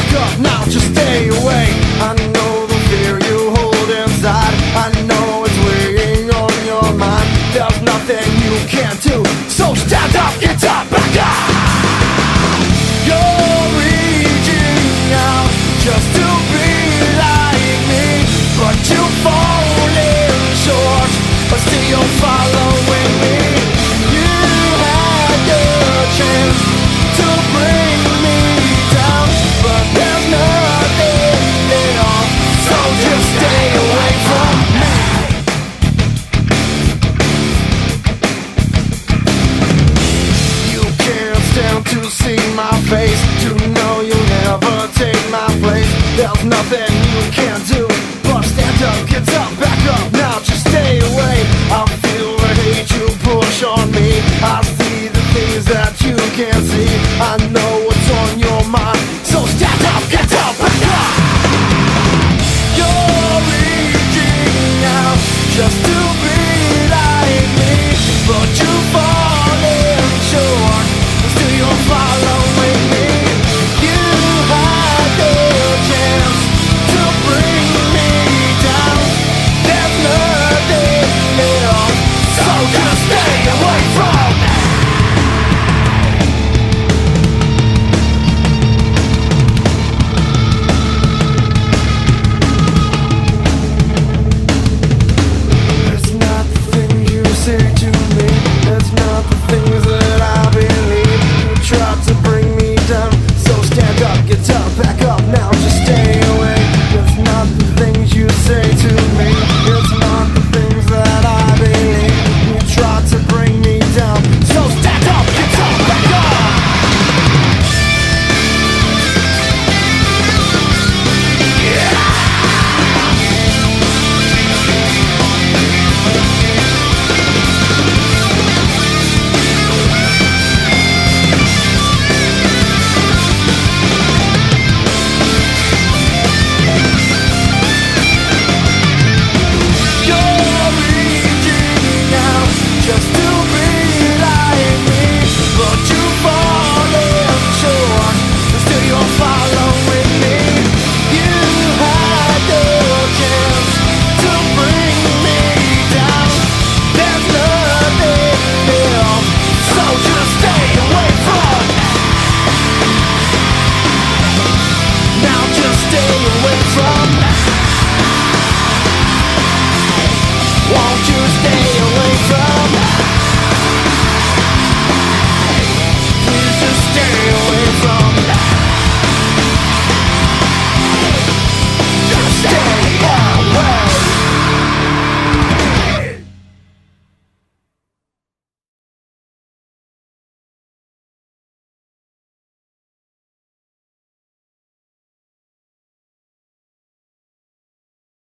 back up now, just stay away. I know the fear you hold inside, I know it's weighing on your mind. There's nothing you can't do, so stand up, get up, back up. You're reaching out just to be like me, but you're falling short, but still you're following me. You had your chance to bring me down, but there's nothing there, so just stay away from me. You can't stand to see my